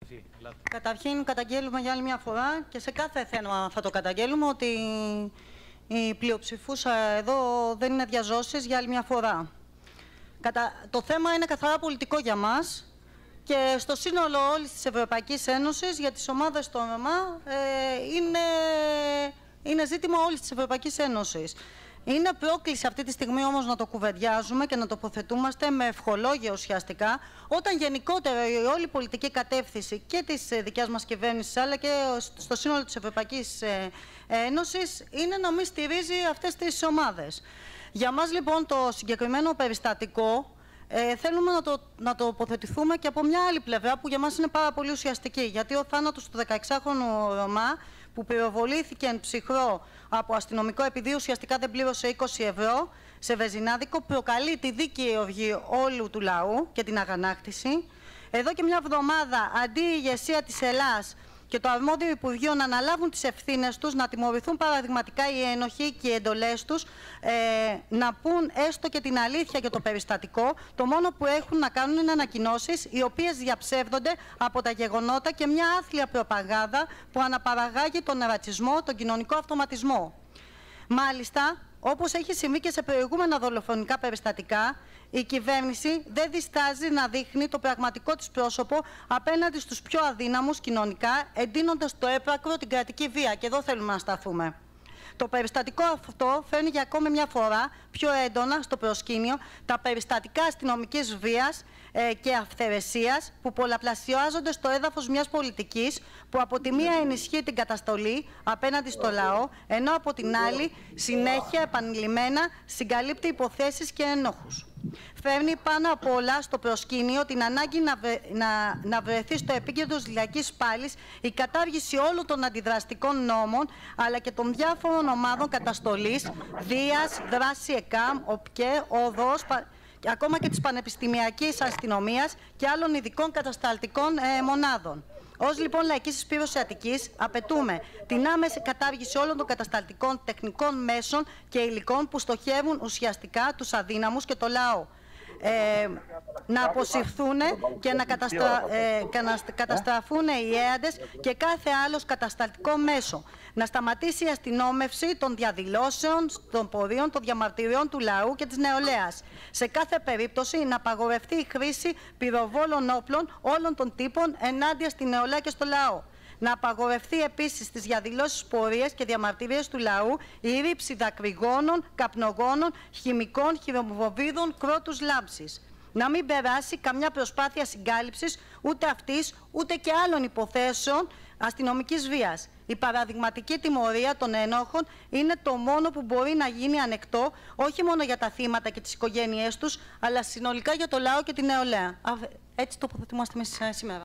Καταρχήν, καταγγέλουμε για άλλη μια φορά και σε κάθε θέμα θα το καταγγέλουμε ότι η πλειοψηφούσα εδώ δεν είναι διαζώσεις για άλλη μια φορά. Το θέμα είναι καθαρά πολιτικό για μας και στο σύνολο όλης της Ευρωπαϊκής Ένωσης για τις ομάδες των ρωμά είναι ζήτημα όλης της Ευρωπαϊκής Ένωσης. Είναι πρόκληση αυτή τη στιγμή όμως να το κουβεντιάζουμε και να τοποθετούμαστε με ευχολόγια ουσιαστικά, όταν γενικότερα η όλη πολιτική κατεύθυνση και της δικιάς μας κυβέρνησης αλλά και στο σύνολο της Ευρωπαϊκής Ένωσης είναι να μην στηρίζει αυτές τις ομάδες. Για μας λοιπόν το συγκεκριμένο περιστατικό θέλουμε να τοποθετηθούμε και από μια άλλη πλευρά που για μας είναι πάρα πολύ ουσιαστική. Γιατί ο θάνατος του 16χρονου Ρωμά που πυροβολήθηκε εν ψυχρό από αστυνομικό επειδή ουσιαστικά δεν πλήρωσε 20 ευρώ σε βεζινάδικο προκαλεί τη δίκαιη οργή όλου του λαού και την αγανάκτηση. Εδώ και μια εβδομάδα αντί η ηγεσία της Ελλάδας και το αρμόδιο Υπουργείο να αναλάβουν τις ευθύνες τους, να τιμωρηθούν παραδειγματικά οι ένοχοι και οι εντολές τους, να πούν έστω και την αλήθεια για το περιστατικό, το μόνο που έχουν να κάνουν είναι ανακοινώσεις οι οποίες διαψεύδονται από τα γεγονότα και μια άθλια προπαγάνδα που αναπαραγάγει τον ρατσισμό, τον κοινωνικό αυτοματισμό. Μάλιστα, όπως έχει συμβεί και σε προηγούμενα δολοφονικά περιστατικά, η κυβέρνηση δεν διστάζει να δείχνει το πραγματικό της πρόσωπο απέναντι στους πιο αδύναμους κοινωνικά, εντείνοντας το έπακρο την κρατική βία. Και εδώ θέλουμε να σταθούμε. Το περιστατικό αυτό φέρνει για ακόμη μια φορά πιο έντονα στο προσκήνιο τα περιστατικά αστυνομικής βίας και αυθαιρεσίας που πολλαπλασιάζονται στο έδαφος μιας πολιτικής που από τη μία ενισχύει την καταστολή απέναντι στο λαό, ενώ από την άλλη συνέχεια επανειλημμένα συγκαλύπτει υποθέσεις και ένοχους. Φέρνει πάνω απ' όλα στο προσκήνιο την ανάγκη να βρεθεί στο επίκεντρο της λαϊκής πάλης η κατάργηση όλων των αντιδραστικών νόμων αλλά και των διάφορων ομάδων καταστολής, Δίας, Δράση ΕΚΑΜ, ΟΠΚΕ, ΟΔΟΣ, ακόμα και της Πανεπιστημιακής Αστυνομίας και άλλων ειδικών κατασταλτικών μονάδων. Ως λοιπόν Λαϊκή Συσπήρωση Αττικής, απαιτούμε την άμεση κατάργηση όλων των κατασταλτικών τεχνικών μέσων και υλικών που στοχεύουν ουσιαστικά τους αδύναμους και το λαό. Να αποσυρθούν και να καταστραφούν οι έαντες και κάθε άλλος κατασταλτικό μέσο. Να σταματήσει η αστυνόμευση των διαδηλώσεων, των πορείων, των διαμαρτυριών του λαού και της νεολαίας. Σε κάθε περίπτωση να απαγορευτεί η χρήση πυροβόλων όπλων όλων των τύπων ενάντια στη νεολαία και στο λαό. Να απαγορευτεί επίσης στις διαδηλώσεις, πορείες και διαμαρτυρίες του λαού η ρήψη δακρυγόνων, καπνογόνων, χημικών, χειροβομβίδων, κρότους λάμψης. Να μην περάσει καμιά προσπάθεια συγκάλυψης ούτε αυτής ούτε και άλλων υποθέσεων αστυνομικής βίας. Η παραδειγματική τιμωρία των ενόχων είναι το μόνο που μπορεί να γίνει ανεκτό όχι μόνο για τα θύματα και τις οικογένειές τους, αλλά συνολικά για το λαό και την νεολαία. Έτσι τοποθετούμαστε σήμερα.